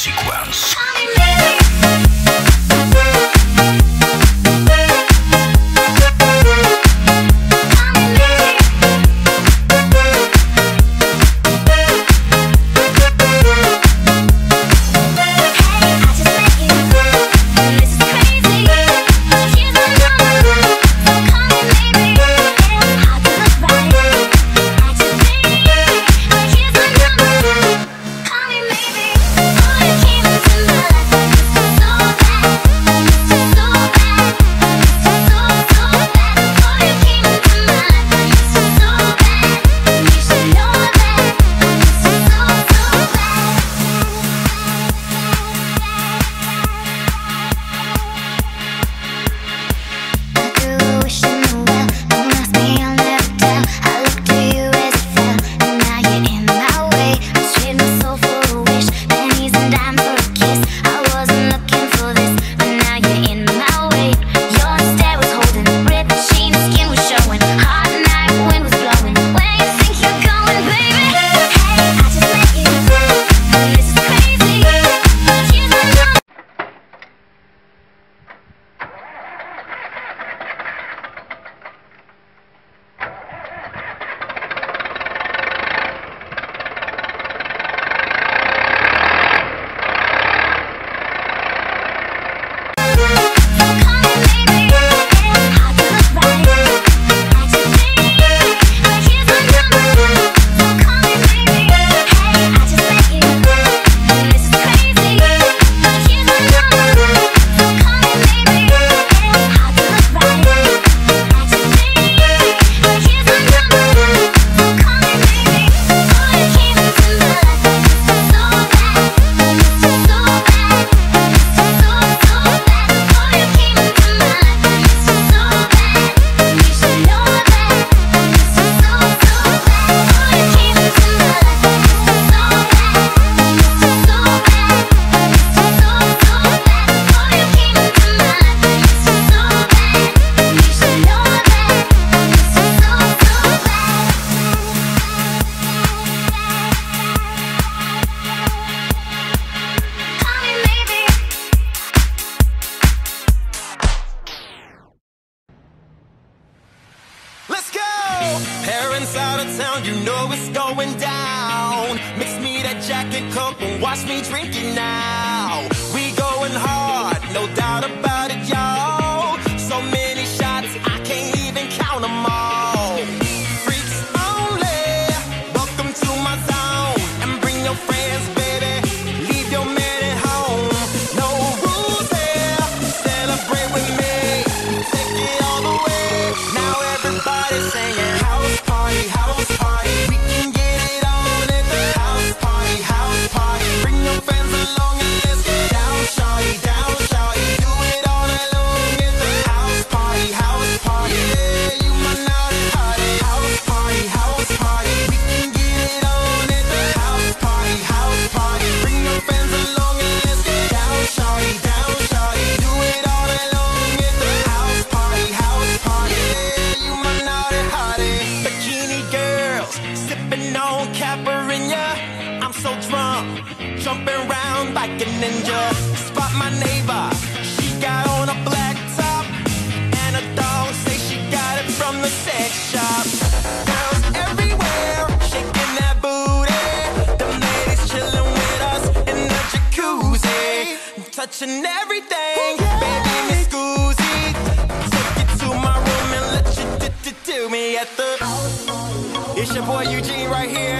Sequence. Parents out of town, you know it's going down. Mix me that Jack and Coke and watch me drink it now. We going hard, no doubt about it, y'all. So many shots, I can't even count them all. Freaks only, welcome to my zone. And bring your friends, baby, leave your man at home. No rules here, celebrate with me. Take it all the way, now everybody's saying house party, house party. We can get it on at the house party, house party. Bring your friends along and let's get down, shawty, down, shawty. Do it all night long at the house party, house party. Yeah, you my naughty party, house party, house party. We can get it on at the house party, house party. Bring your friends along and let's get down, shawty, down, shawty. Do it all night long at the house party, house party. Yeah, you my naughty hottie. Bikini girls, sipping on Caipirinha. I'm so drunk, jumping around like a ninja. Spot my neighbor, she got on a black top, and a dog say she got it from the sex shop. Girls everywhere, shaking that booty. The ladies chilling with us in the jacuzzi, touching everything. Baby, Miss Guzzi, take it to my room and let you do me at the. It's your boy Eugene right here.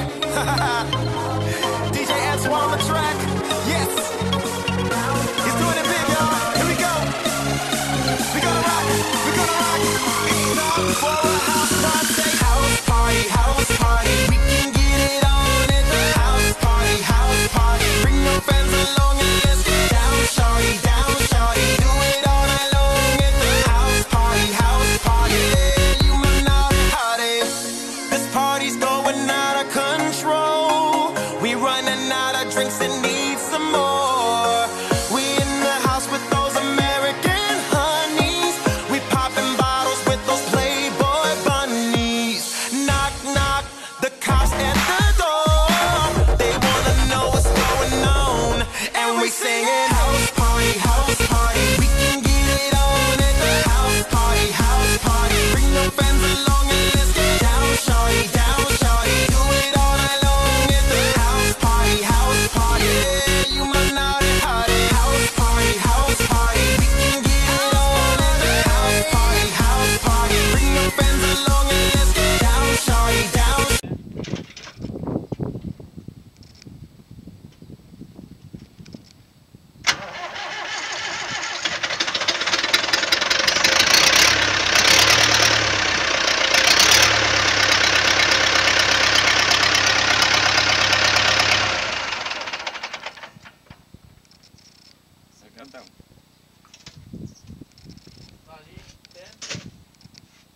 DJ Antoine on the track. Yes. He's doing it big, y'all. Here we go. We gonna rock. We gonna rock. It's time for a house party. House party, house party. We can get it on at the house party, house party. Bring your friends along and let's get down, shawty, down, shawty. Do it all night long at the house party, house party. Yeah, you my naughty hottie. This party's going out of control.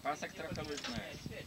Pasek trochę luźny.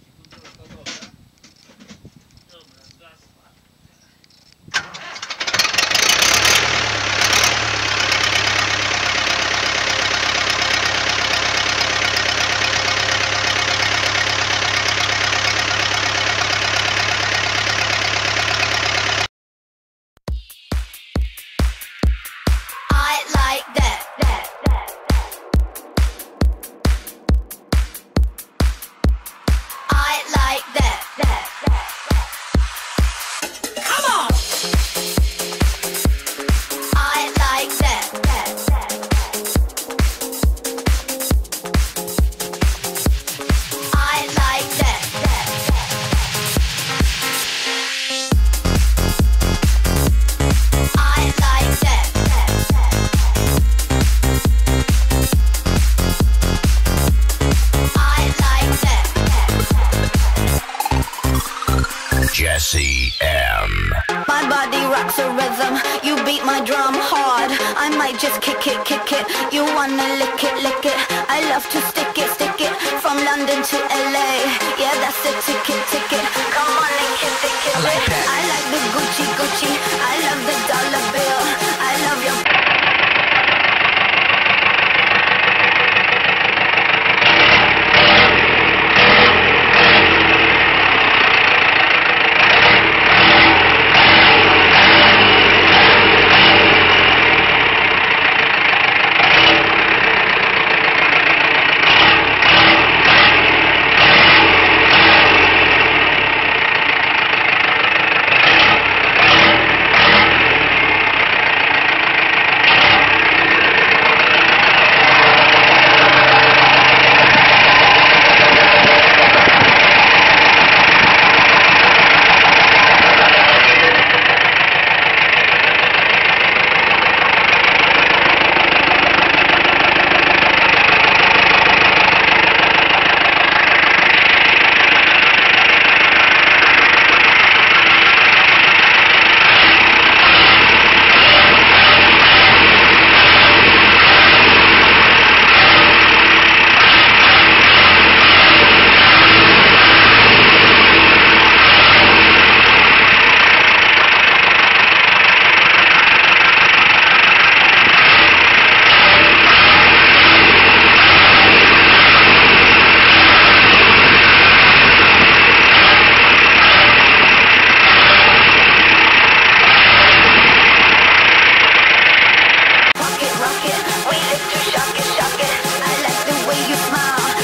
Jesse M. My body rocks a rhythm. You beat my drum hard. I might just kick it, kick it. You wanna lick it, lick it. I love to stick it, stick it. From London to LA. Yeah, that's the ticket, ticket. Come on and kiss it, kiss it. I like the Gucci, Gucci. I love the dollar bill. I love your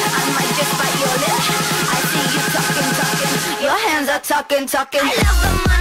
talking. I love the money.